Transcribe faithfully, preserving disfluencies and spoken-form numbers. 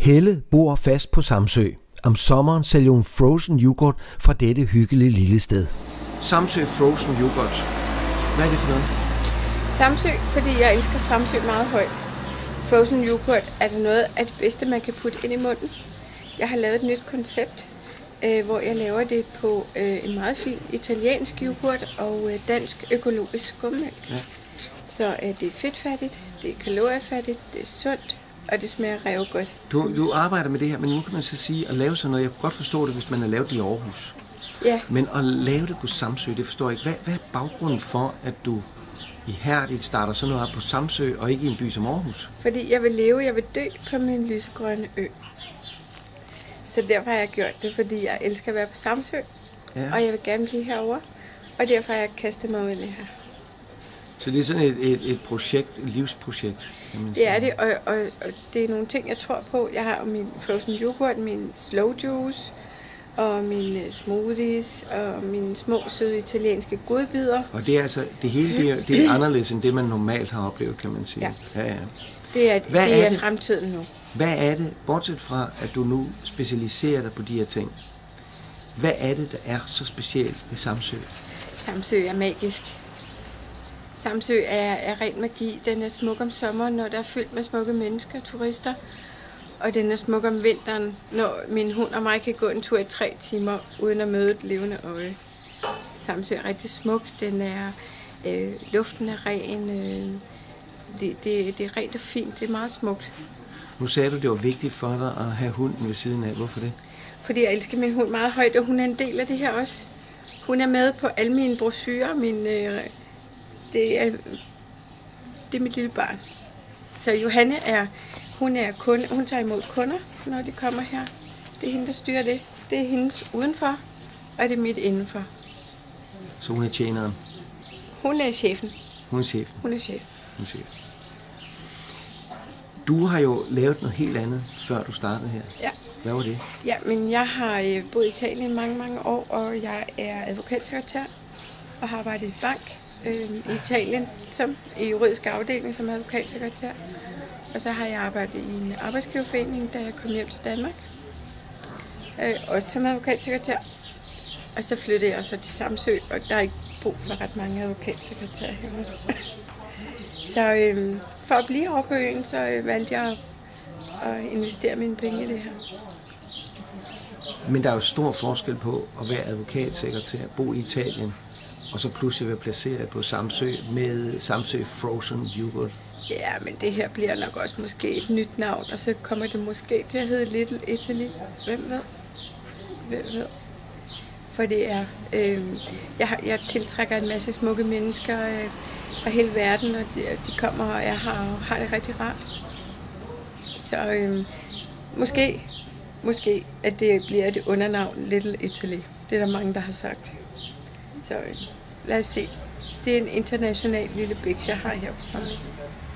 Helle bor fast på Samsø. Om sommeren sælger hun frozen yoghurt fra dette hyggelige lille sted. Samsø frozen yoghurt. Hvad er det for noget? Samsø, fordi jeg elsker Samsø meget højt. Frozen yoghurt er det noget af det bedste, man kan putte ind i munden. Jeg har lavet et nyt koncept, øh, hvor jeg laver det på øh, en meget fin italiensk yoghurt og øh, dansk økologisk skummælk. Ja. Så øh, det er fedtfattigt, det er kaloriefattigt, det er sundt, og det smager revgodt. Du, du arbejder med det her, men nu kan man så sige at lave sådan noget. Jeg kan godt forstå det, hvis man har lavet det i Aarhus. Ja. Men at lave det på Samsø, det forstår jeg ikke. Hvad, hvad er baggrunden for, at du ihærdigt starter sådan noget op på Samsø og ikke i en by som Aarhus? Fordi jeg vil leve, jeg vil dø på min lysegrønne ø. Så derfor har jeg gjort det, fordi jeg elsker at være på Samsø, ja. Og jeg vil gerne blive herovre, og derfor har jeg kastet mig ud i det her. Så det er sådan et, et, et projekt, et livsprojekt, kan man sige. Det er det, og, og, og det er nogle ting, jeg tror på. Jeg har min frozen yoghurt, min slow juice, og mine smoothies, og mine små, søde italienske godbidder. Og det er altså, det hele det er, det er anderledes end det, man normalt har oplevet, kan man sige. Ja, ja, ja. Det er, Hvad det er, er det? fremtiden nu. Hvad er det, bortset fra, at du nu specialiserer dig på de her ting, hvad er det, der er så specielt ved Samsø? Samsø er magisk. Samsø er, er ren magi. Den er smuk om sommeren, når der er fyldt med smukke mennesker og turister. Og den er smuk om vinteren, når min hund og mig kan gå en tur i tre timer, uden at møde et levende øje. Samsø er rigtig smuk. Den er, øh, luften er ren. Øh, det, det, det er rent og fint. Det er meget smukt. Nu sagde du, det var vigtigt for dig at have hunden ved siden af. Hvorfor det? Fordi jeg elsker min hund meget højt, og hun er en del af det her også. Hun er med på alle mine brochurer. Min, øh, det, er, det er mit lille barn. Så Johanne er, hun er kunde, hun tager imod kunder, når de kommer her. Det er hende, der styrer det. Det er hendes udenfor, og det er mit indenfor. Så hun er tjeneren? Hun er chefen. Hun er chefen? Hun er chef. Hun er chef. Du har jo lavet noget helt andet, før du startede her. Ja. Hvad var det? Ja, men jeg har boet i Italien mange, mange år, og jeg er advokatsekretær og har arbejdet i bank øh, i Italien som i juridisk afdeling som advokatsekretær. Og så har jeg arbejdet i en arbejdsgiverforening, da jeg kom hjem til Danmark. Øh, også som advokatsekretær. Og så flyttede jeg så til Samsø, og der er ikke brug for ret mange advokatsekretærer herude. Så øh, for at blive over på øen, så øh, valgte jeg at, at investere mine penge i det her. Men der er jo stor forskel på at være advokatsekretær, bo i Italien, og så pludselig være placeret på Samsø med Samsø Frozen Yoghurt. Ja, men det her bliver nok også måske et nyt navn, og så kommer det måske til at hedde Little Italy. Hvem ved? Hvem ved? For det er, øh, jeg, har, jeg tiltrækker en masse smukke mennesker øh, fra hele verden, og de, de kommer og jeg har, har det rigtig rart. Så øh, måske, måske, at det bliver et undernavn Little Italy. Det er der mange, der har sagt. Så øh, lad os se. Det er en international lille biks, jeg har her på Samsø.